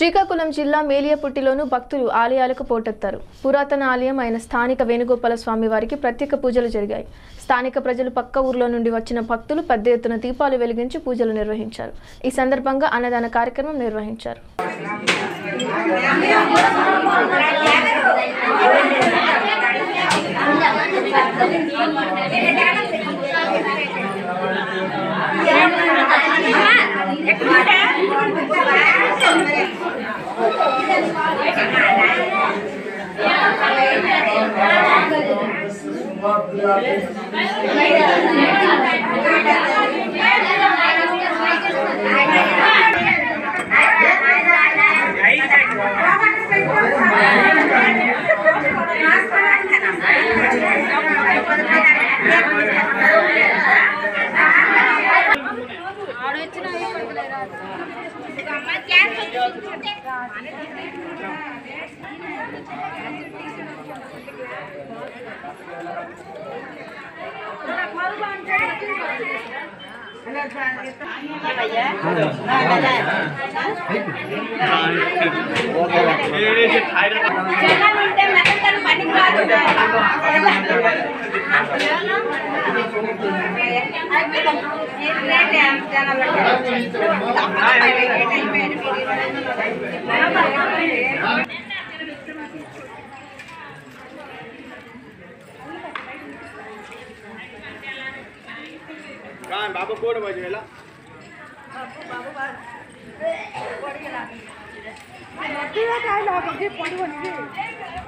శ్రీకాకుళం జిల్లా మేలియపుట్టిలోను భక్తులు ఆలయాలకు పోటెత్తారు. పురాతన ఆలయం అయిన స్థానిక వేణుగోపాల స్వామి వారికి ప్రత్యేక పూజలు జరిగాయి. స్థానిక ప్రజలు పక్క ఊర్లో నుండి వచ్చిన భక్తులు పెద్ద ఎత్తున దీపాలు వెలిగించి పూజలు నిర్వహించారు. ఈ సందర్భంగా అన్నదాన కార్యక్రమం నిర్వహించారు. बाबू कोड बजेला बाबू बाबू कोड गेला नदीला काय लाव बघी पडवणी